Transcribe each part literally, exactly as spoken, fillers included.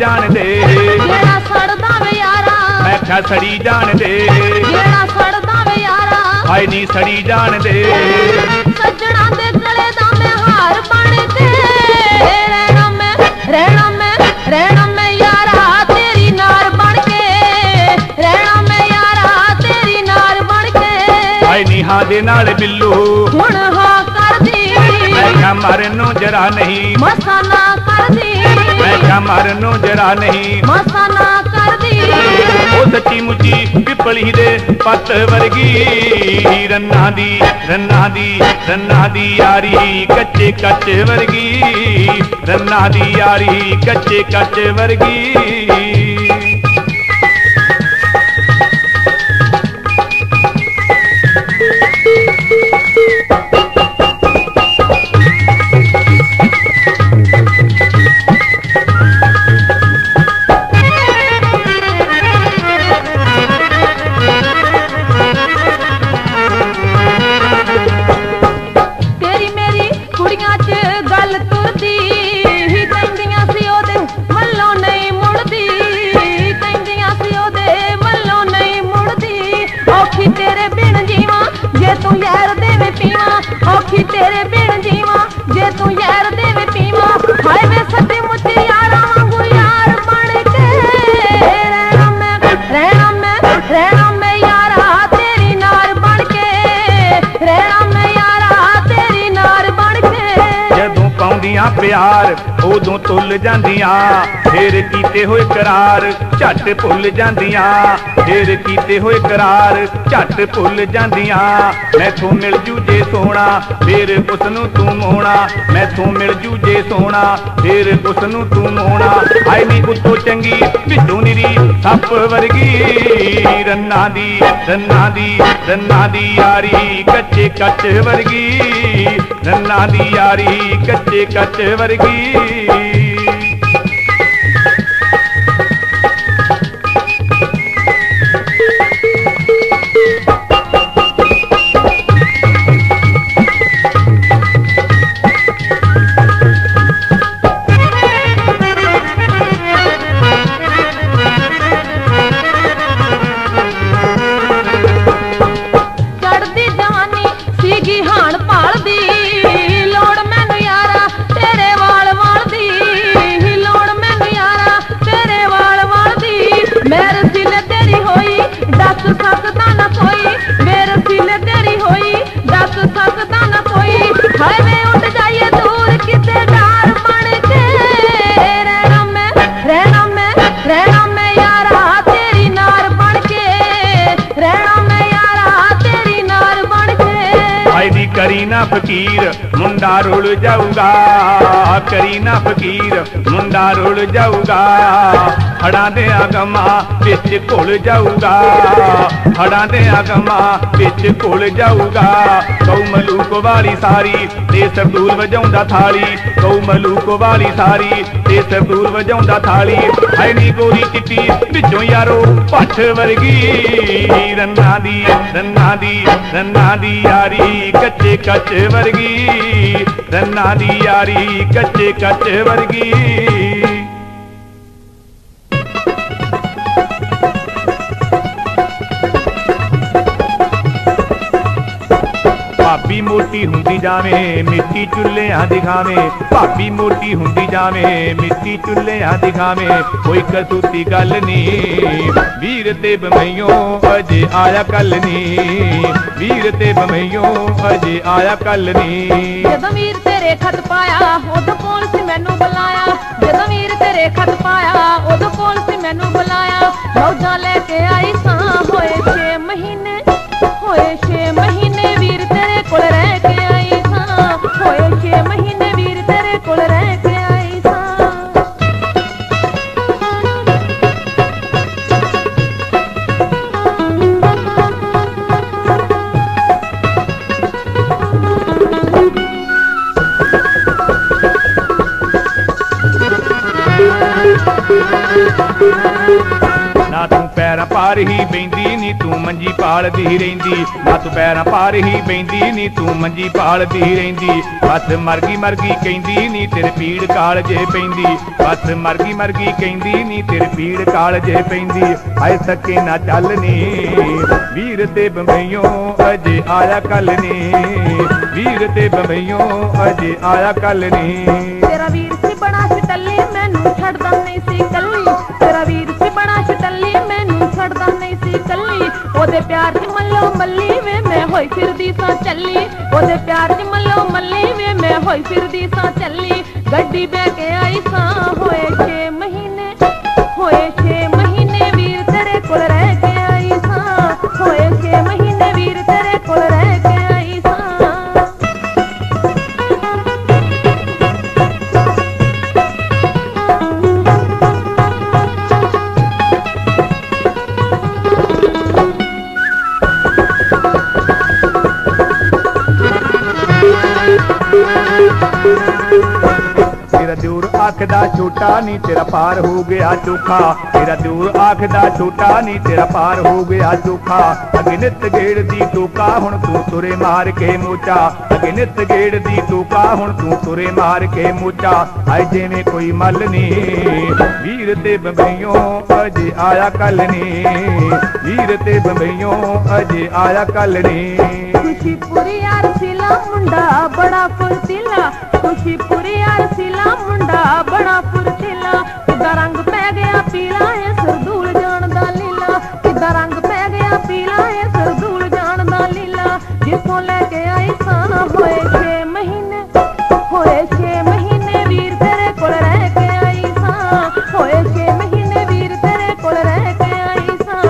जान दे जेड़ा सड़दा वे यारा मैं क्या सड़ी जान दे जेड़ा सड़दा वे यारा हाय नी सड़ी जान दे सजना दे गले दा मैं हार बन के रहना मैं रहना मैं रहना मैं यारा तेरी नार बन के रहना मैं यारा तेरी नार बन के हाय नी हां दे नाल बिल्लू हुण हां कर दी मैं क्या मरनों जरा नहीं मसाना कर दी मैं क्या मरनों जरा नहीं मसाना कर दी ओ सच्ची मुची पिपली दे पत वर्गी रन्ना दी रन्ना दी रन्ना दी यारी कच्चे कच्च वर्गी रन्ना दी यारी कच्चे कच्च वर्गी तेरे बिन जीवा जे तू यार देवे पीवा हाय वे सच्ची मुच्ची यारा वांगू यार बन के रहना मैं रहना मैं रहना मैं यारा तेरी नार बन के रहना मैं यारा तेरी नार बन के जदों पाउंदियां प्यार उदों तुल जांदियां फिर कीते होए करार झट भुल जांदियां फिर कीते होए करार झट भुल जांदियां मैथों मिल जू जे सोना फिर उसनू तू मोना मैथों मिल जू जे सोना फिर उसनू तू मोना हाय नी उत्तों चंगी विचों निरी सप वर्गी रन्ना दी रन्ना दी रन्ना दी यारी कच्चे कच्च वर्गी रन्ना दी यारी कच्चे कच्च वर्गी करीना फकीर मुंडा रुल जाऊगा करीना फकीर मुंडा रुल जाऊगा हड़ा दे आगमा बिच घुल जाऊगा हड़ा दे आगमा बिच घुल जाऊगा गौ मलूक वाली सारी ते सरदूल वजाउंदा थाली गौ मलूक वाली सारी ते सरदूल वजाउंदा थाली हाय नी गोरी चिट्टी विचों यारो पठ वर्गी रन्ना दी रन्ना दी रन्ना दी यारी कच्चे कच्च वर्गी रन्ना दी यारी कच्चे कच्च वर्गी भाभी मोटी हुंदी जावे मिट्टी चुल्लियां दिखावे भाभी मोटी हुंदी जावे मिट्टी चुल्लियां दिखावे कोई कसूती गल नी वीर ते बमैयो अजे आया कल नी वीर ते बमैयो अजे आया कल नी जदों वीर तेरे खत पाया उदों कोल सी मैनू बुलाया जदों वीर तेरे खत पाया उदों कोल सी मैनू बुलाया मौजा लेके आई सां होए छे महीने होए छे महीने वीर तेरे कोल रह के आई सां होए छे महीने वीर तेरे कोल रह के आई सां ना तू पैर पार ही बैंदी नी तू मंजी पालदी रहिंदी। हथ पैरां पार ही बैंदी नी तू मंजी पालदी रहिंदी। बस मरगी मरगी कहंदी नी तेरे पीड़ कालजे पैंदी। बस मरगी मरगी कहंदी नी तेरे पीड़ कालजे पैंदी। हाय सके ना चल नी वीर ते बंबईयों अजे आया कल नी। वीर ते बंबईयों अजे आया कल नी। तेरा वीर सी बड़ा छटल्ली मैनू छड़दा नहीं सी कल्ली। तेरा वीर सी बड़ा छटल्ली मैनू छड़दा नहीं सी कल्ली। ओदे प्यार च मल्लो मल्ली वे मैं होई फिरदी सां चली। ओदे प्यार च मल्लो मल्ली वे मैं होई फिरदी सां चली। गड्डी बह के आई सां होए छे महीने होए छे महीने वीर तेरे कोल रह के आई सां। होए छे महीने वीर तेरे कोल रह के आई सां। तेरा दूर आखदा छोटा नी तेरा पार हो गया चोखा। तेरा दूर आखदा छोटा नी तेरा पार हो गया चोखा। अगे नित गेड़ दी टोका हुण तू तुरे मार के मोचा। अगे नित गेड़ दी टोका हुण तू तुरे मार के मोचा। आए जिवें कोई मल नी वीर ते बंबईयों अजे आया कल नी। वीर ते बंबईयों अजे आया कल नी। खुशीपुरी यार सिला मुंडा बड़ा फुर्तीला। खुशीपुरी यार सिला मुंडा बड़ा फुर्तीला। किदा रंग पै गया पीला है सरदूल जान दा लीला। किदा रंग पै गया पीला है सरदूल जान दा लीला। जिसों लेके आई सां होए छे महीने होए छे महीने वीर तेरे कोल रह के आई सां। होए छे महीने वीर तेरे कोल रह के आई सां।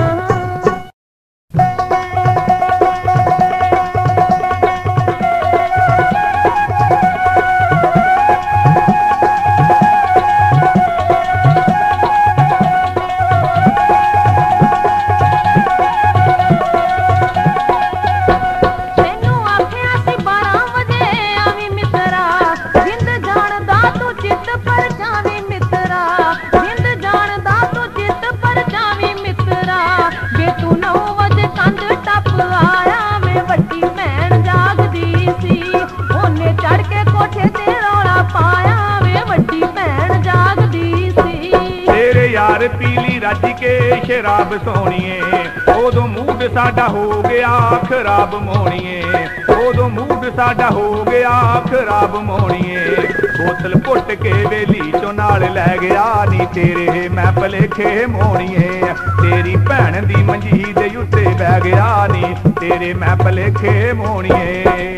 पीली रज के शराब सोनिए उदों मूड साडा हो गया खराब मोनिए। उदों मूड साडा हो गया खराब मोनिए। बोतल पुट के वेली चो नाल लै गया नी तेरे मैं भलेखे मोनिए। तेरी भैन दी मंजी दे उत्ते बह गया नी तेरे मैं भलेखे मोनिए।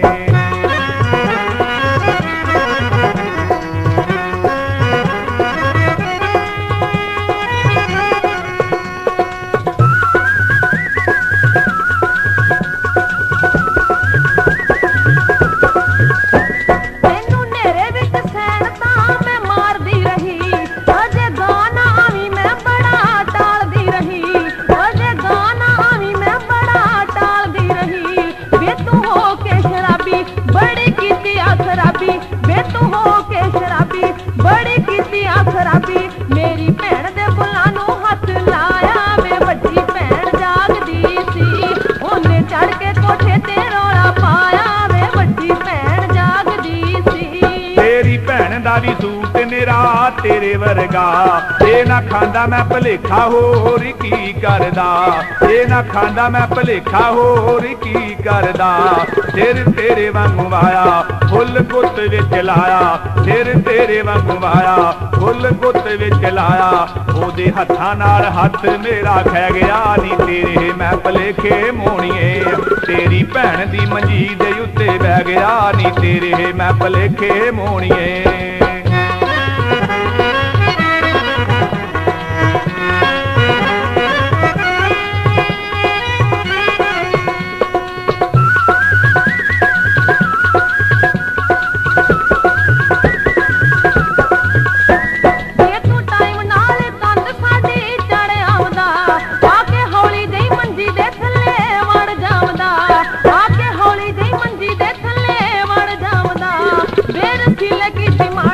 सूट मेरा तेरे वर्गा ये ना खांदा मैं भलेखा होर की करदा। ये ना खांदा मैं भलेखा होर की करदा। सिर तेरे वांगू वाया फुल गुत विच लाया। सिर तेरे वांगू वाया फुल गुत विच लाया। ओदे हत्थां नाल हत्थ मेरा खै गया नी तेरे मैं भलेखे मोणीए। तेरी भैन दी मंजी दे उत्ते बह गया नी तेरे मैं भलेखे मोणीए। की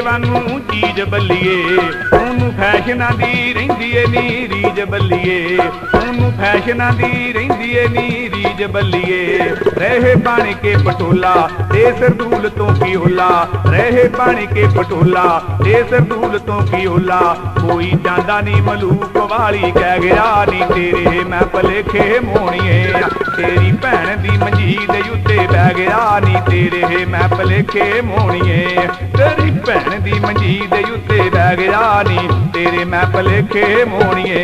वानू चीज बल्लीए ओनू फैशनां दी रहिंदी ए नी रीज बल्लीए ओनू फैशनां दी रहिंदी ए नी रीज बल्लीए रहे बन के पटोला ते सरदूल तो की होला रहे बन के पटोला ते सरदूल तो की होला कोई जांदा नी मलूक वाली कह गया नी तेरे मैं भलेखे मोहणीए तेरी भैन दी मंजीद उत्ते बह गया नी तेरे मैं भलेखे मोहणीए तेरी भैन दी मंजीद उत्ते बह गया नी तेरे मैं भलेखे मोहणीए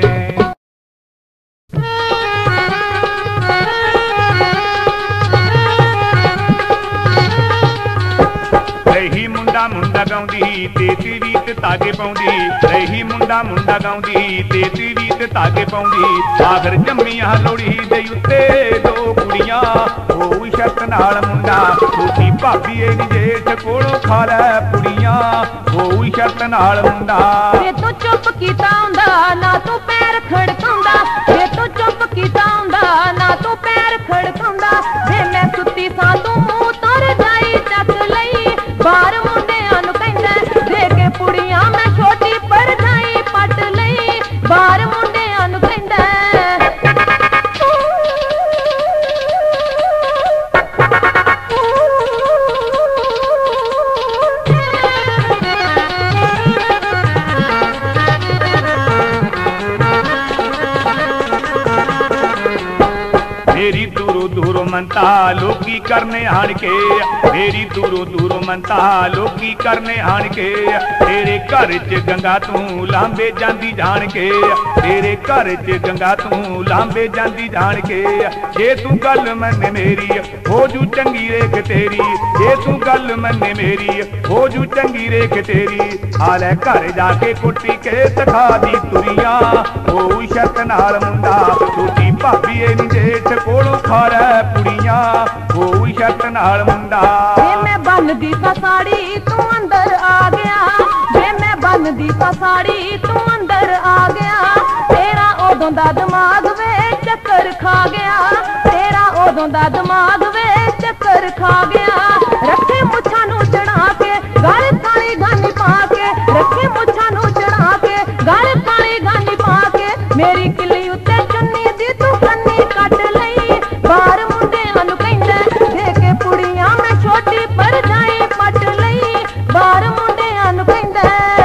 रही मुंडा मुंडा गाउंदी तेती रीत तागे पाउंदी रही मुंडा मुंडा गाउंदी तेती रीत तागे पाउंदी आखर जम्मियां लोड़ी दे उत्ते दो कुड़ियां ओ शर्त नाल मुंडा छोटी भाभी ए नी जेठ कोलों खा लै पुड़ियां ओ शर्त नाल मुंडा जे तू चुप कीता हुंदा ना तू पैर खड़काउंदा जे तू चुप कीता हुंदा ना तू पैर खड़काउंदा जे मैं सुत्ती सां तू मूंह तर जाई चक लई बार मुंडियां नूं कहंदा दे के पुड़ियां मैं छोटी पर जाई पट लई बार मुंडियां नूं कहंदा मेरी दूरों दूरों मनता लोकी करने आन के मेरी दूरों दूरों मनता लोकी करने आन के तेरे घर च गंगा तू लांबे जांदी जान के तेरे घर च गंगा तू लांबे जांदी जान के जे तू गल मन्ने मेरी हो जू चंगी रेख तेरी जे तू गल मन्ने मेरी हो जू चंगी रेख तेरी हाले घर जाके कुट्टी के सखा दी तुरियां ओ शर्त नाल मुंडा छोटी भाभी ए नी जेठ कोलों खा लै पुड़ियां ओ शर्त नाल मुंडा जे मैं बनदी सा साड़ी तू अंदर आ गया जे मैं बनदी सा साड़ी तू अंदर आ गया तेरा उदों दा दिमाग वे चक्कर खा गया तेरा उदों दा दिमाग वे चक्कर खा गया रखे मुछां नूं चढ़ा के गल काली गानी पा के रखे मुछां नूं चढ़ा के गल काली गानी पा के मेरी किली उत्ते चुन्नी दी तू कन्नी कट लई बार मुंडियां नूं कहंदा दे के पुड़ियां मैं छोटी पर जाई पट लई बार मुंडियां नूं कहंदा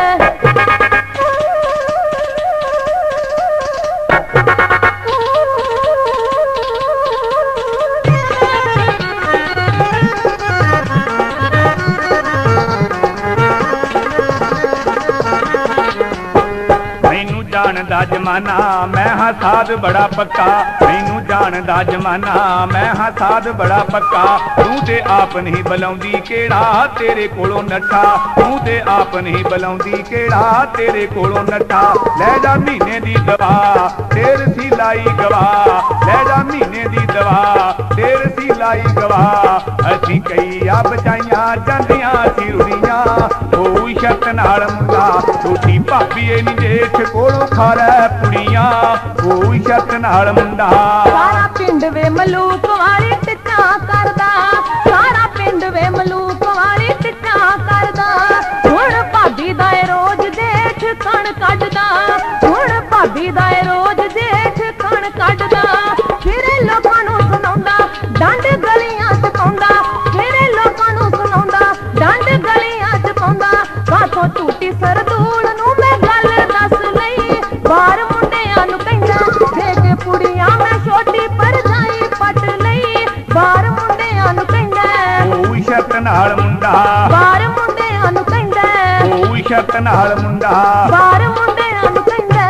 जानदा जमाना मैं हाँ साध बड़ा पक्का मैनू जानदा जमाना मैं हाँ साध बड़ा पक्का तू ते आप नहीं बुलाउंदी केड़ा तेरे कोलों नठा तू ते आप नहीं बुलाउंदी केड़ा तेरे कोलों नठा लै जा महीने दी दवा तेर सी लाई गवा लै जा महीने दी दवा तेर सी लाई गवा असी कई आ बचाइयां जांदियां सी रुड़ियां ओ शर्त नाल मुंडा छोटी भाभी ए नी जेठ कोलों खा लै पुड़ियां ओ शर्त नाल मुंडा सारा पिंड वे मलूक वाली टिच्चा करदा सारा पिंड वे मलूक वाली टिच्चा करदा हुण भाभी दा रोज जेठ कण कढदा हुण भाभी दा रोज जेठ कण कढदा फिरे लोकां नूं सुणाउंदा डंड गलियां च पाउंदा फिरे लोकां नूं सुणाउंदा डंड गलियां च पाउंदा काथों टूटी सरदूल नूं मैं गल दस लई बार मुंडियां नूं कहंदा दे के पुड़ियां मैं छोटी पर जाई पट लई बार मुंडियां नूं कहंदा ओ शर्त नाल मुंडा बार मुंडियां नूं कहंदा ओ शर्त नाल मुंडा बार मुंडियां नूं कहंदा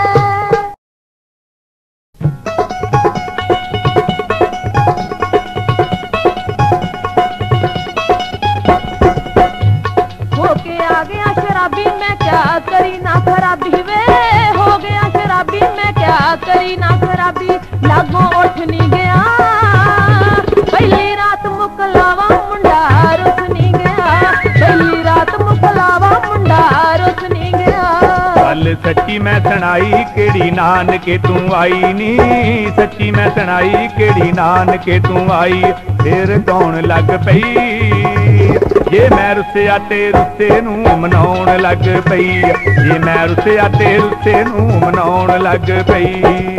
हो के आ गया शराबी मैं क्या करी ना खराबी वे हो गया शराबी मैं क्या करी ना खराबी लागों उठ नहीं गया पहली रात मुकलावा मुंडा रुस नहीं गया पहली रात मुकलावा मुंडा रुस नहीं गया गल सच्ची मैं सुनाई केड़ी नान के तू आई नी सच्ची मैं सुनाई केड़ी नान के तू आई फिर कौन लग पई ਜੇ ਮੈਂ ਰੁੱਸਿਆ ਤੇ ਰੁੱਸੇ ਨੂੰ ਮਨਾਉਣ ਲੱਗ ਪਈ ਜੇ ਮੈਂ ਰੁੱਸਿਆ ਤੇ ਰੁੱਸੇ ਨੂੰ ਮਨਾਉਣ ਲੱਗ ਪਈ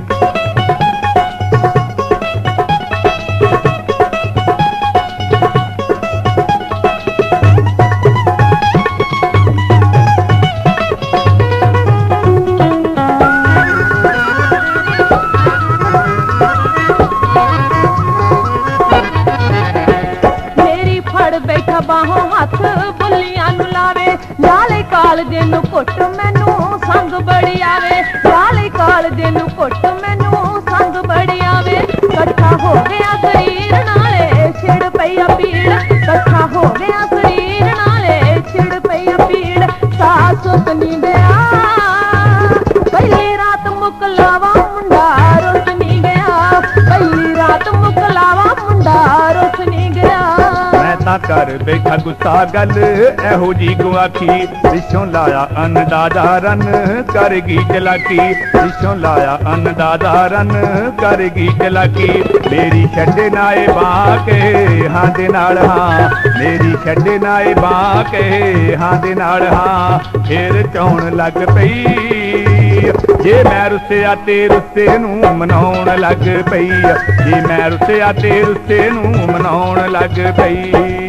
ਬਾਹੋਂ ਹੱਥ ਬੁੱਲੀਆਂ ਨੂੰ ਲਾਵੇ ਲਾਲੇ ਕਾਲਜੇ ਨੂੰ ਘੁੱਟ ਮੈਨੂੰ ਸੰਗ ਬੜੀ ਆਵੇ ਲਾਲੇ ਕਾਲਜੇ ਨੂੰ ਘੁੱਟ ਮੈਨੂੰ ਸੰਗ ਬੜੀ ਆਵੇ ਇਕੱਠਾ ਹੋ ਗਿਆ ਸਰੀਰ ਨਾਲੇ ਛਿੜ ਪਈ ਪੀੜ ਇਕੱਠਾ ਹੋ ਗਿਆ ਸਰੀਰ ਨਾਲੇ ਛਿੜ ਪਈ ਪੀੜ ਸਾਹ ਸੁੱਤ ਨੀ ਗਿਆ ਪਹਿਲੀ ਰਾਤ ਮੁਕਲਾਵਾ ਮੁੰਡਾ ਰੁੱਸ ਨੀ ਗਿਆ ਪਹਿਲੀ ਰਾਤ ਮੁਕਲਾਵਾ ਮੁੰਡਾ ਰੁੱਸ ਨੀ ਗਿਆ ਨਾ ਕਰ ਬੈਠਾ ਗੁੱਸਾ ਗੱਲ ਇਹੋ ਜੀ ਗੁਆਖੀ ਪਿੱਛੋਂ ਲਾਇਆ ਅੰਨਦਾਦਾ ਰਨ ਕਰਗੀ ਚਲਾਕੀ ਪਿੱਛੋਂ ਲਾਇਆ ਅੰਨਦਾਦਾ ਰਨ ਕਰਗੀ ਚਲਾਕੀ ਮੇਰੀ ਛੱਡੇ ਨਾਏ ਬਾਹ ਕੇ ਹਾਂ ਦੇ ਨਾਲ ਹਾਂ ਮੇਰੀ ਛੱਡੇ ਨਾਏ ਬਾਹ ਕੇ ਹਾਂ ਦੇ ਨਾਲ ਹਾਂ ਫੇਰ ਚਾਉਣ ਲੱਗ ਪਈ ਜੇ ਮੈਂ ਰੁੱਸਿਆ ਤੇ ਰੁੱਸੇ ਨੂੰ ਮਨਾਉਣ ਲੱਗ ਪਈ ਜੇ ਮੈਂ ਰੁੱਸਿਆ ਤੇ ਰੁੱਸੇ ਨੂੰ ਮਨਾਉਣ ਲੱਗ ਪਈ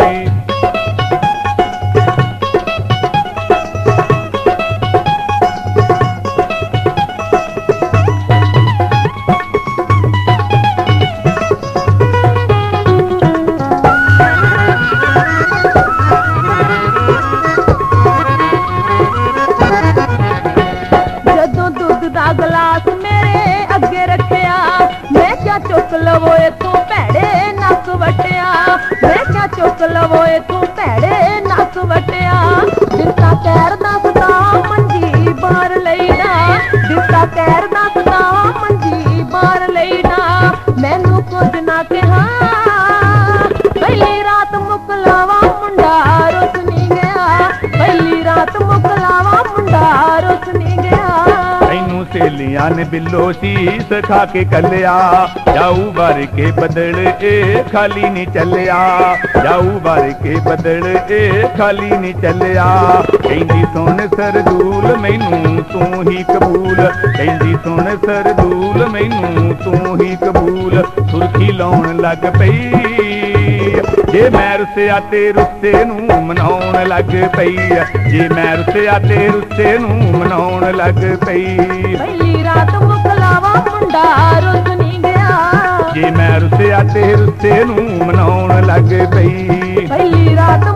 ਗਲਾਸ ਮੇਰੇ ਅੱਗੇ ਰੱਖਿਆ ਮੈਂ ਕਿਆ ਚੁੱਕ ਲਵੋ ਇਥੋਂ ਭੈੜੇ ਨੱਕ ਵਟਿਆ ਮੈਂ ਕਿਆ ਚੁੱਕ ਲਵੋ ਇਥੋਂ ਭੈੜੇ ਨੱਕ ਵਟਿਆ ਦਿੱਤਾ ਕਹਿਰ ਦਾ ਸਦਾ ਮੰਜੀ ਬਾਹਰ ਲਈਦਾ ਦਿੱਤਾ ਕਹਿਰ ਦਾ ਸਦਾ ਮੰਜੀ ਬਾਹਰ ਲਈਦਾ ਮੈਨੂੰ ਕੁਝ ਨਾ ਕਿਹਾ ਪਹਿਲੀ ਰਾਤ ਮੁਕਲਾਵਾ ਮੁੰਡਾ ਰੁੱਸ ਨੀ ਗਿਆ ਪਹਿਲੀ ਰਾਤ ਮੁਕਲਾਵਾ ਮੁੰਡਾ ਰੁੱਸ ਨੀ ਗਿਆ ਸਹੇਲੀਆਂ ਨੇ ਬਿੱਲੋ ਸੀਸ ਖਾ ਕੇ ਕੱਲਿਆ ਜਾਊ ਭਰ ਕੇ ਬਦਲ ਇਹ ਖਾਲੀ ਨਹੀਂ ਚੱਲਿਆ ਜਾਊ ਭਰ ਕੇ ਬਦਲ ਇਹ ਖਾਲੀ ਨਹੀਂ ਚੱਲਿਆ ਕਹਿੰਦੀ ਸੁਣ ਸਰਦੂਲ ਮੈਨੂੰ ਤੂੰ ਹੀ ਕਬੂਲ ਕਹਿੰਦੀ ਸੁਣ ਸਰਦੂਲ ਮੈਨੂੰ ਤੂੰ ਹੀ ਕਬੂਲ ਸੁਰਖੀ ਲਾਉਣ ਲੱਗ ਪਈ ਜੇ ਮੈਂ ਰੁੱਸਿਆ ਤੇ ਰੁੱਸੇ ਨੂੰ ਮਨਾਉਣ ਲੱਗ ਪਈ ਜੇ ਮੈਂ ਰੁੱਸਿਆ ਤੇ ਰੁੱਸੇ ਨੂੰ ਮਨਾਉਣ ਲੱਗ ਪਈ ਪਹਿਲੀ ਰਾਤ ਮੁਕਲਾਵਾ ਮੁੰਡਾ ਰੁੱਸ ਨੀ ਗਿਆ ਜੇ ਮੈਂ ਰੁੱਸਿਆ ਤੇ ਰੁੱਸੇ ਨੂੰ ਮਨਾਉਣ ਲੱਗ ਪਈ ਪਹਿਲੀ ਰਾਤ